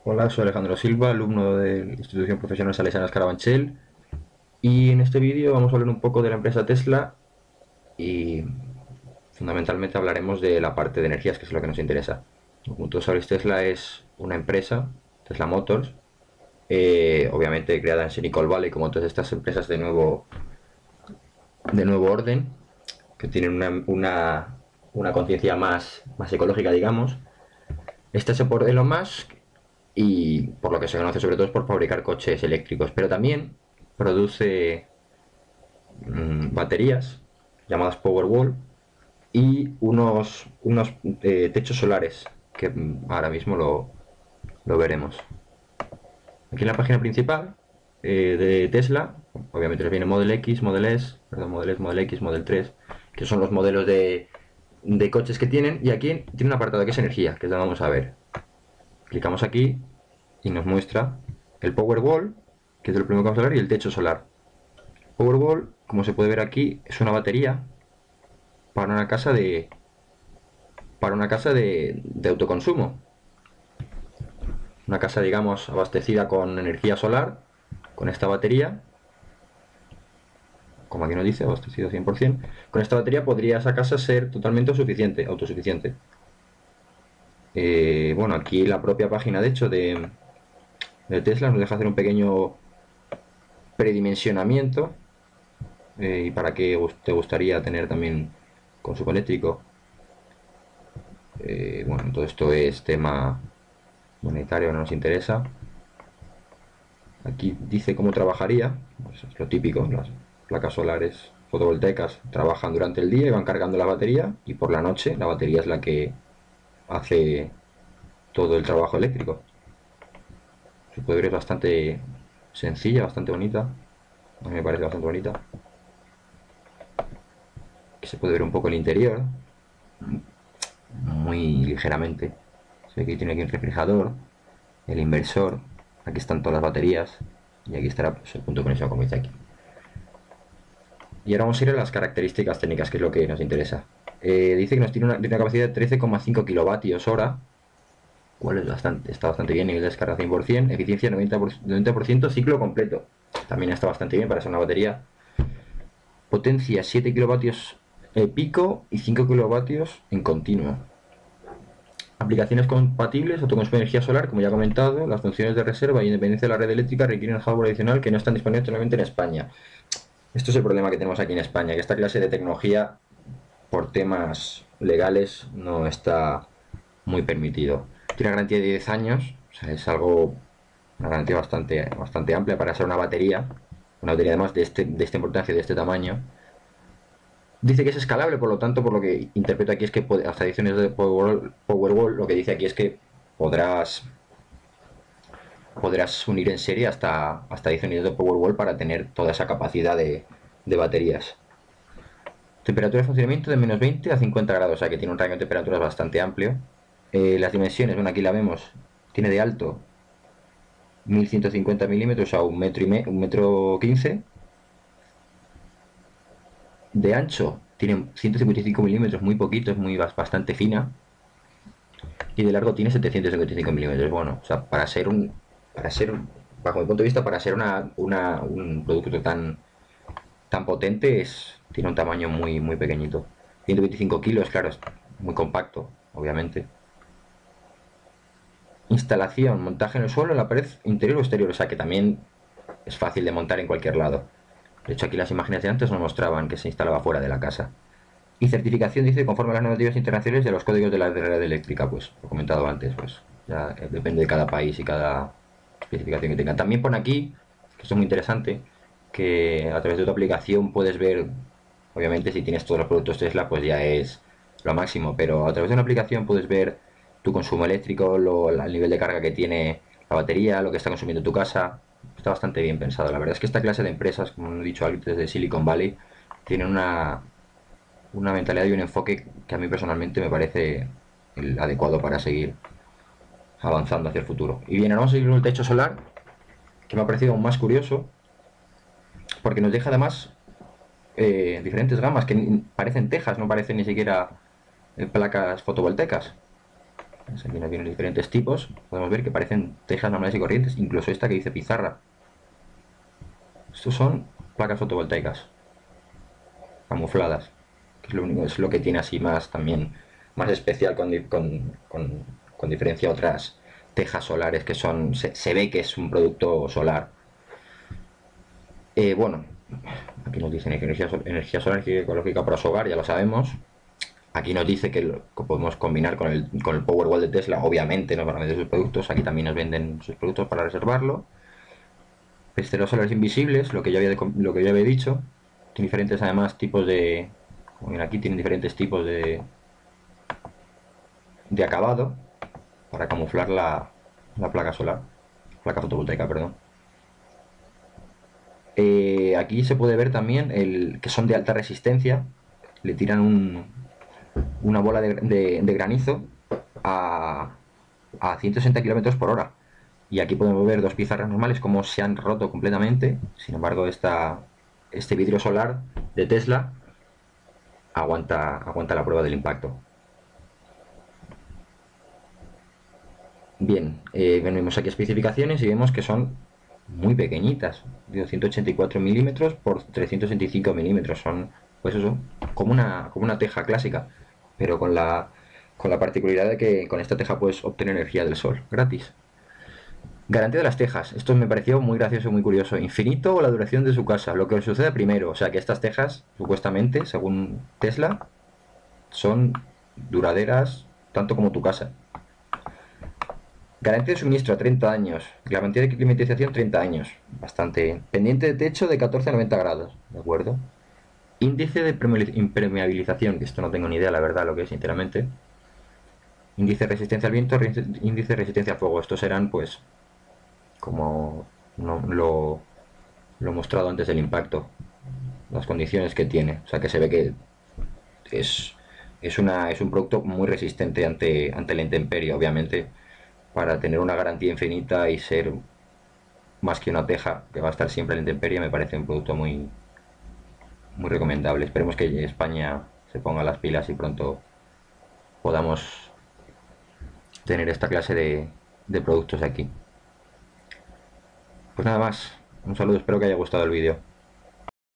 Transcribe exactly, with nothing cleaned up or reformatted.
Hola, soy Alejandro Silva, alumno de la Institución Profesional Salesianas Carabanchel, y en este vídeo vamos a hablar un poco de la empresa Tesla y fundamentalmente hablaremos de la parte de energías, que es lo que nos interesa. Como todos sabéis, Tesla es una empresa, Tesla Motors, eh, obviamente creada en Silicon Valley, como todas estas empresas de nuevo, de nuevo orden, que tienen una, una, una conciencia más, más ecológica, digamos. Esta es por Elon Musk y por lo que se conoce sobre todo es por fabricar coches eléctricos, pero también produce mmm, baterías llamadas Powerwall y unos, unos eh, techos solares que mmm, ahora mismo lo, lo veremos. Aquí en la página principal eh, de Tesla, obviamente les viene Model X, Model S, perdón, Model S, Model X, Model tres, que son los modelos de, de coches que tienen, y aquí tiene un apartado que es energía, que es lo que vamos a ver. Clicamos aquí y nos muestra el Powerwall, que es el primero que vamos a ver, y el techo solar. Powerwall, como se puede ver aquí, es una batería para una casa de para una casa de, de autoconsumo. Una casa, digamos, abastecida con energía solar, con esta batería, como aquí nos dice, abastecido cien por ciento. Con esta batería podría esa casa ser totalmente suficiente, autosuficiente. Eh, bueno, aquí la propia página, de hecho, de, de Tesla nos deja hacer un pequeño predimensionamiento eh, y para qué te gustaría tener también consumo eléctrico. Eh, bueno, todo esto es tema monetario, no nos interesa. Aquí dice cómo trabajaría, pues es lo típico, las placas solares fotovoltaicas trabajan durante el día y van cargando la batería, y por la noche la batería es la que hace todo el trabajo eléctrico. Se puede ver, es bastante sencilla, bastante bonita. A mí me parece bastante bonita. Aquí se puede ver un poco el interior, muy ligeramente. Se ve que tiene aquí un refrigerador, el inversor, aquí están todas las baterías y aquí estará pues, el punto de conexión, como dice aquí. Y ahora vamos a ir a las características técnicas, que es lo que nos interesa. Eh, dice que nos tiene una, tiene una capacidad de trece coma cinco kilovatios hora, cual es bastante, está bastante bien, nivel de descarga cien por ciento, eficiencia noventa por ciento, noventa por ciento, ciclo completo. También está bastante bien para ser una batería. Potencia siete kilovatios eh, pico y cinco kilovatios en continuo. Aplicaciones compatibles, autoconsumo de energía solar, como ya he comentado, las funciones de reserva y independencia de la red eléctrica requieren hardware adicional que no están disponibles solamente en España. Esto es el problema que tenemos aquí en España, que esta clase de tecnología, por temas legales, no está muy permitido. Tiene una garantía de diez años, o sea, es algo, una garantía bastante, bastante amplia para ser una batería, una batería además de, este, de esta importancia, de este tamaño. Dice que es escalable, por lo tanto, por lo que interpreto aquí es que hasta ediciones de Powerwall, Powerwall lo que dice aquí es que podrás podrás unir en serie hasta, hasta diez unidades de Powerwall para tener toda esa capacidad de, de baterías. Temperatura de funcionamiento de menos veinte a cincuenta grados, o sea que tiene un rango de temperaturas bastante amplio. Eh, las dimensiones, bueno, aquí la vemos, tiene de alto mil ciento cincuenta milímetros, o sea, un metro y me, un metro quince. De ancho tiene ciento cincuenta y cinco milímetros, muy poquito, es muy bastante fina. Y de largo tiene setecientos cincuenta y cinco milímetros. Bueno, o sea, para ser un, para ser, bajo mi punto de vista, para ser una, una, un producto tan, tan potente, es, tiene un tamaño muy, muy pequeñito. ciento veinticinco kilos, claro, es muy compacto, obviamente. Instalación, montaje en el suelo, en la pared interior o exterior, o sea que también es fácil de montar en cualquier lado. De hecho, aquí las imágenes de antes nos mostraban que se instalaba fuera de la casa. Y certificación, dice, conforme a las normativas internacionales de los códigos de la red eléctrica, pues lo he comentado antes, pues ya depende de cada país y cada especificación que tenga. También pone aquí, que esto es muy interesante, que a través de tu aplicación puedes ver, obviamente si tienes todos los productos Tesla, pues ya es lo máximo, pero a través de una aplicación puedes ver tu consumo eléctrico, lo, el nivel de carga que tiene la batería, lo que está consumiendo tu casa. Está bastante bien pensado. La verdad es que esta clase de empresas, como he dicho antes, de Silicon Valley, tienen una, una mentalidad y un enfoque que a mí personalmente me parece el adecuado para seguir avanzando hacia el futuro. Y bien, ahora vamos a seguir con el techo solar, que me ha parecido aún más curioso, porque nos deja además eh, diferentes gamas que parecen tejas, no parecen ni siquiera eh, placas fotovoltaicas. Pues aquí nos vienen diferentes tipos. Podemos ver que parecen tejas normales y corrientes, incluso esta que dice pizarra. Estos son placas fotovoltaicas camufladas, que es lo único, es lo que tiene así más también, más especial con, con, con, con diferencia a otras tejas solares que son, se, se ve que es un producto solar. Eh, bueno, aquí nos dicen energía, energía solar ecológica para su hogar, ya lo sabemos. Aquí nos dice que lo que podemos combinar con el, con el Powerwall de Tesla, obviamente nos van a vender sus productos, aquí también nos venden sus productos para reservarlo. Pesteros solares invisibles, lo que yo había, lo que yo había dicho, tiene diferentes además tipos de, como ven aquí, tienen diferentes tipos de, de acabado para camuflar la, la placa solar, placa fotovoltaica, perdón. Eh, aquí se puede ver también el, que son de alta resistencia, le tiran un, una bola de, de, de granizo a, a ciento sesenta kilómetros por hora. Y aquí podemos ver dos pizarras normales como se han roto completamente. Sin embargo, esta, este vidrio solar de Tesla aguanta, aguanta la prueba del impacto. Bien, eh, venimos aquí a especificaciones y vemos que son muy pequeñitas, de ciento ochenta y cuatro milímetros por trescientos veinticinco milímetros. Son, pues eso, como una, como una teja clásica, pero con la, con la particularidad de que con esta teja puedes obtener energía del sol gratis. Garantía de las tejas. Esto me pareció muy gracioso y muy curioso. Infinito o la duración de su casa. Lo que sucede primero. O sea que estas tejas, supuestamente, según Tesla, son duraderas tanto como tu casa. Garantía de suministro a treinta años. Garantía de climatización treinta años. Bastante. Pendiente de techo de catorce a noventa grados. ¿De acuerdo? Índice de impermeabilización. Que esto no tengo ni idea, la verdad, lo que es, sinceramente. Índice de resistencia al viento. Índice de resistencia al fuego. Estos serán, pues, como no, lo, lo he mostrado antes del impacto, las condiciones que tiene. O sea que se ve que es, es, una, es un producto muy resistente ante, ante la intemperie, obviamente, para tener una garantía infinita y ser más que una teja que va a estar siempre en la intemperie. Me parece un producto muy, muy recomendable. Esperemos que España se ponga las pilas y pronto podamos tener esta clase de, de productos aquí. Pues nada más, un saludo, espero que haya gustado el vídeo.